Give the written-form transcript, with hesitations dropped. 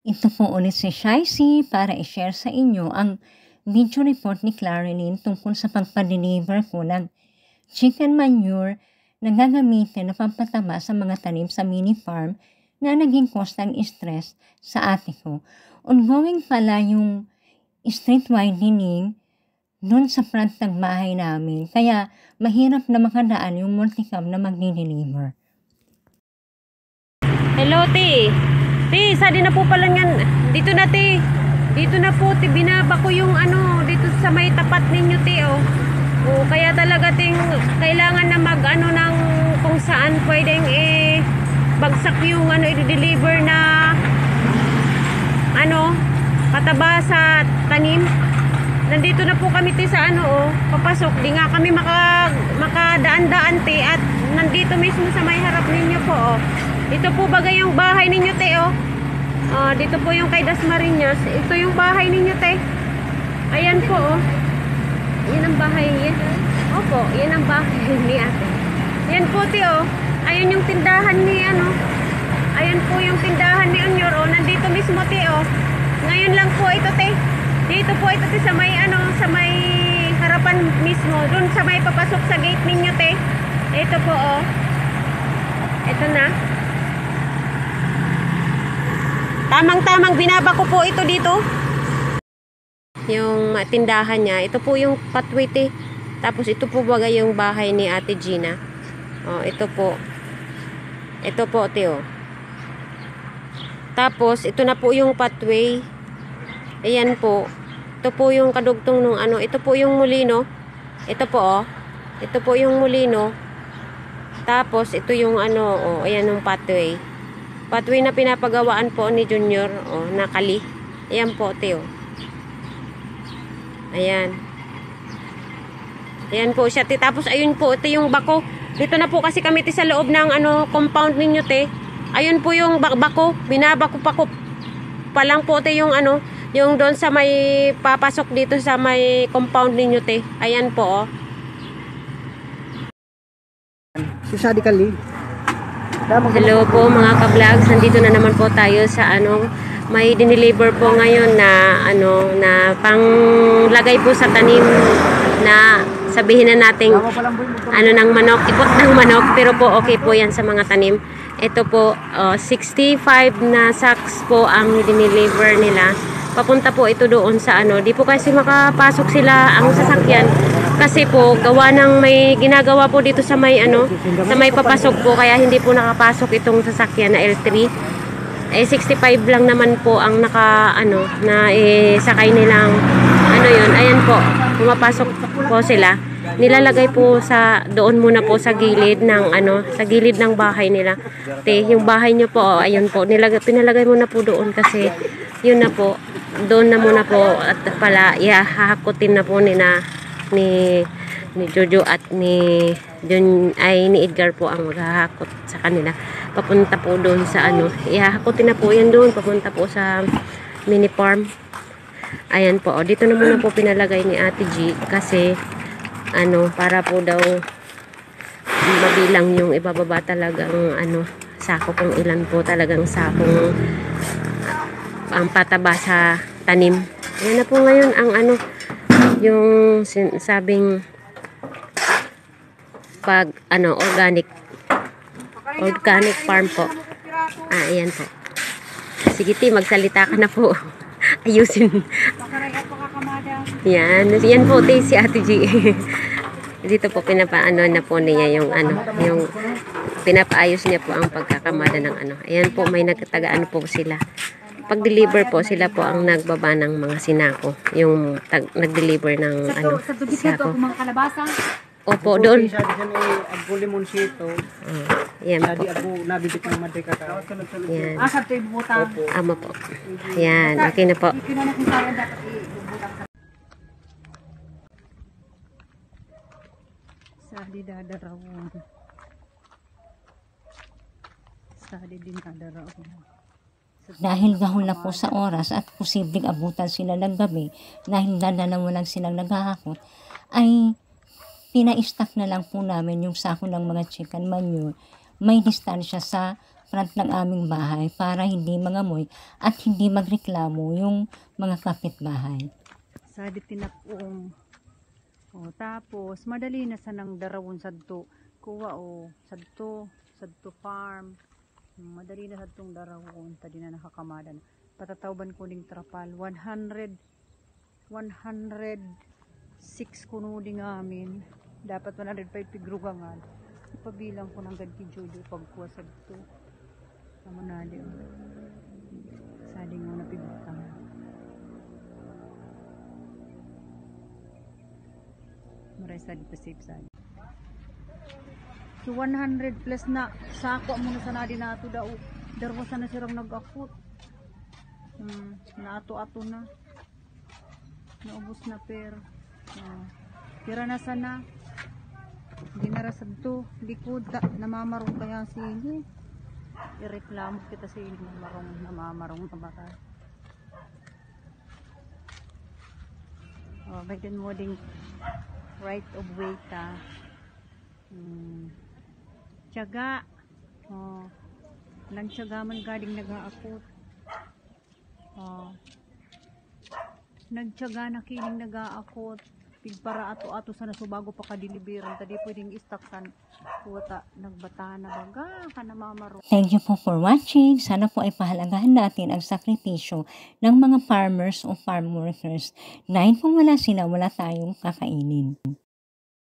Ito po ulit si Shaisi para i-share sa inyo ang video report ni Clarilyn tungkol sa pagpa-deliver ko ng chicken manure na gagamitin na pampataba sa mga tanim sa mini farm na naging cause ng stress sa ate ko. Ongoing pala yung street widening doon sa front ng bahay namin, kaya mahirap na makadaan yung multicam na magdi-deliver. Hello, Ti. Ti, sali na po pala yan. Dito na, Ti. Dito na po, Ti. Binaba ko yung dito sa may tapat ninyo, Ti, oh. O, kaya talaga, Ting, kailangan na mag-ano ng kung saan pwedeng bagsak yung i-deliver na pataba sa tanim. Nandito na po kami, Ti, sa papasok. Di nga kami makadaan-daan, Ti, at nandito mismo sa may harap ninyo po, oh. Dito po bagay yung bahay ninyo, Te, oh. Dito po yung kay Dasmariñas. Ito yung bahay ninyo, Te. Ayan po, oh. Yan ang bahay niya. Opo, yan ang bahay ni ate. Yan po, Te, oh. Ayan yung tindahan ni Ayan po yung tindahan ni Onyor, oh. Nandito mismo, Te, oh. Ngayon lang po ito, Te. Dito po ito, Te, sa may sa may harapan mismo. Doon sa may papasok sa gate ninyo, Te. Ito po, oh. Ito na. Tamang-tamang binaba ko po ito dito. Yung tindahan niya. Ito po yung pathway, Te. Tapos ito po bagay yung bahay ni Ate Gina. Oh, ito po. Ito po, Te, oh. Tapos ito na po yung pathway. Ayan po. Ito po yung kadugtong nung ito po yung mulino. Ito po, oh. Ito po yung mulino. Tapos ito yung oh, ayan yung pathway. Pathway na pinapagawaan po ni Junior, oh, na kali. Ayan po, Te, oh. Ayan. Ayan po siya, Te. Tapos ayun po, ito yung bako. Dito na po kasi kami, Te, sa loob ng compound ninyo, Te. Ayun po yung bako. Binabako pa lang po, Te, yung yung doon sa may papasok dito sa may compound ninyo, Te. Ayan po, oh. Susadi kali. Hello po mga ka-vlogs, nandito na naman po tayo sa may dineliver po ngayon na na panglagay po sa tanim na sabihin na nating ng manok, ipot ng manok, pero po okay po yan sa mga tanim. Ito po 65 na sacks po ang dineliver nila. Papunta po ito doon sa di po kasi makapasok sila ang sasakyan. Kasi po, gawa ng may ginagawa po dito sa may sa may papasok po, kaya hindi po nakapasok itong sasakyan na L3. 65 lang naman po ang na sakay nilang yun. Ayan po, pumapasok po sila. Nilalagay po doon muna po sa gilid ng sa gilid ng bahay nila. Te, yung bahay niyo po, ayun po, pinalagay muna po doon kasi yun na po, doon na muna po at pala hahakutin na po ni Jojo at ni Edgar po ang maghahakot sa kanila. Papunta po doon sa ihahakutin na po yan doon, papunta po sa mini farm. Ayan po, dito na muna po pinalagay ni Ate G kasi para po daw mabilang yung ibababa talagang sako kung ilan po talagang sakong ang pataba sa tanim. Ayan na po ngayon ang yung sinasabing organic farm po. Ayan po. Sige, Ti, magsalita ka na po. Ayusin. Yan po, Ti, si Ate G. Dito po pinapaano na po niya yung yung pinapaayos niya po ang pagkakamada ng Ayan po, may nagtagaan po sila. Pag-deliver po, sila po ang nagbaba ng mga sinako. Yung nag-deliver ng sako. Opo, doon. Yan po. Yan. Ama po. Yan, okay na po. Sadi dadarawan. Sadi din kadarawan. Dahil gahol na po sa oras at posibleng abutan sila ng gabi dahil dalawa lang silang naghahakot, ay pina-stack na lang po namin yung sako ng mga chicken manure. May distansya sa front ng aming bahay para hindi mangamoy at hindi magreklamo yung mga kapitbahay. Sa di tinapong. O, tapos, madali na sa nang darawon sadto. Kuha o, sadto farm. Madali na sadtong darawon. Tadi na nakakamadan. Patatawban ko ning trapal. 106 kuno ding amin. Dapat 105 pigrugangan. Ipabilang ko ng ganti Jojo pagkuha sadto. Amo na di. Sading mo na pigutang. Maray sa dito safe side. So 100 plus na sako mo na sa nadi nato daw. Darwa sana sirang nag-akot. Naato-ato na. Naubos na per. Tira na sana. Hindi na rasad to. Likod namamarong kaya sini. Ireklamo kita sa inyo. Namamarong na baka. Biden mo ding right of way ta. Tiyaga. Lang tiyaga man gading nag-aakot. Nagtiyaga na kining nag-aakot. Para ato-ato sana so bago pa ka-deliveran. Tadi pwedeng istaksan. Kuwata, nagbata na baga ka na mamaro. Thank you po for watching. Sana po ay pahalagahan natin ang sakripisyo ng mga farmers o farm workers. Dahil kung wala sila, wala tayong kakainin.